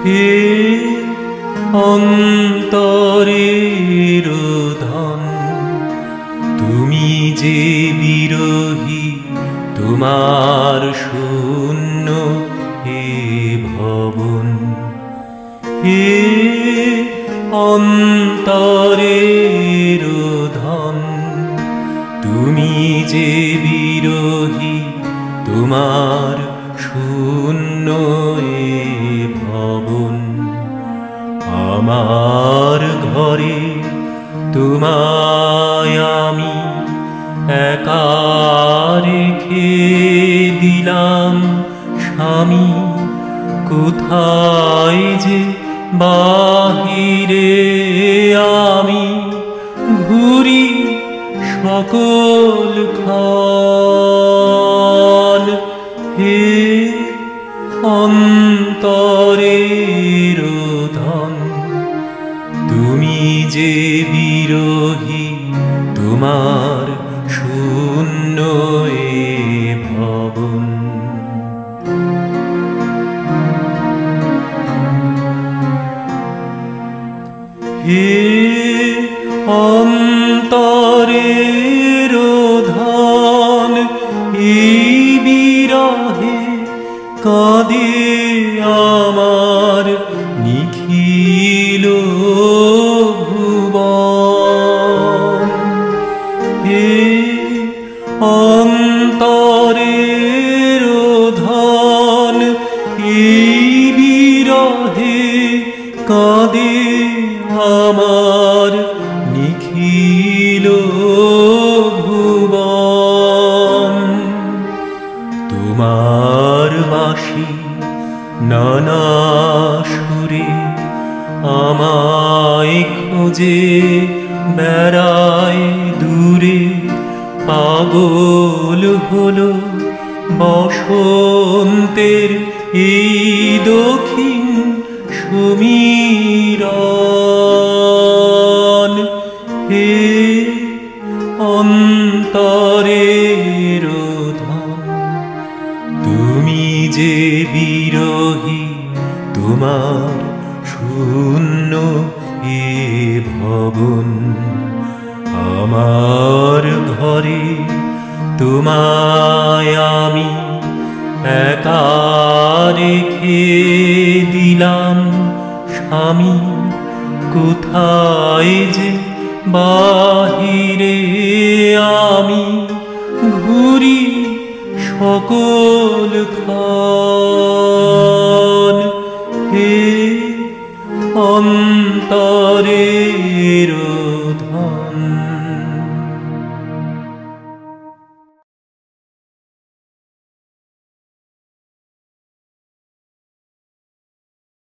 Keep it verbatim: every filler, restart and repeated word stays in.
হে অন্তরের ধন, তুমি যে বিরহী তোমার শূন্য হে ভবন। হে অন্তরের ধন, তুমি যে বিরহী তোমার শূন্য এ ভবন। আমার ঘরে তোমায় আমি একা রেখে দিলাম স্বামী, কোথায় যে বাহিরে আমি ঘুরি সকল ক্ষণ। হে অন্তরের ধন, তুমি যে বিরহী তোমার শূন্য এ ভবন। হে অন্তরের ধন, এই বিরহে কাঁদে আমার নিখিল ভুবন। হে অন্তরের ধন, এই বিরহে কাঁদে আমার নিখিল ভুবন। তোমার বাঁশি নানা সুরে আমায় খুঁজে বেড়ায় দূরে, পাগল হলো বসন্তের এই দক্ষিণ সমীরণ। হে অন্তরের ধন, তুমি যে বিরহী তোমার শূন্য এ ভবন। আমার ঘরে তোমায় আমি একা রেখে দিলাম স্বামী, কোথায় যে বাহিরে আমি ঘুরি সকল ক্ষণ। হে অন্তরের ধন।